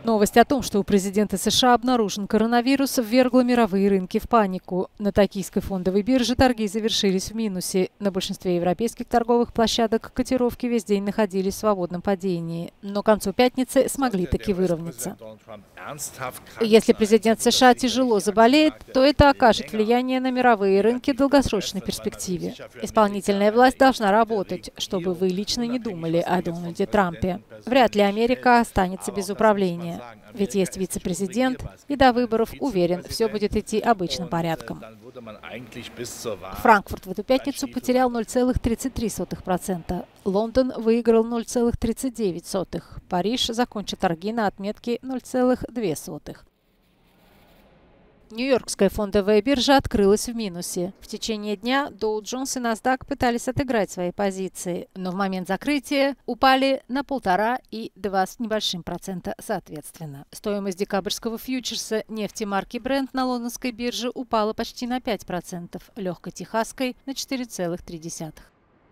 Новость о том, что у президента США обнаружен коронавирус, ввергла мировые рынки в панику. На токийской фондовой бирже торги завершились в минусе. На большинстве европейских торговых площадок котировки весь день находились в свободном падении. Но к концу пятницы смогли таки выровняться. Если президент США тяжело заболеет, то это окажет влияние на мировые рынки в долгосрочной перспективе. Исполнительная власть должна работать, чтобы вы лично не думали о Дональде Трампе. Вряд ли Америка останется без управления. Ведь есть вице-президент, и до выборов, уверен, все будет идти обычным порядком. Франкфурт в эту пятницу потерял 0,33%. Лондон выиграл 0,39%. Париж закончит торги на отметке 0,02%. Нью-Йоркская фондовая биржа открылась в минусе. В течение дня Dow Jones и NASDAQ пытались отыграть свои позиции, но в момент закрытия упали на 1,5% и 2% с небольшим процента соответственно. Стоимость декабрьского фьючерса нефти марки Brent на лондонской бирже упала почти на 5%, легкой техасской на 4,3%.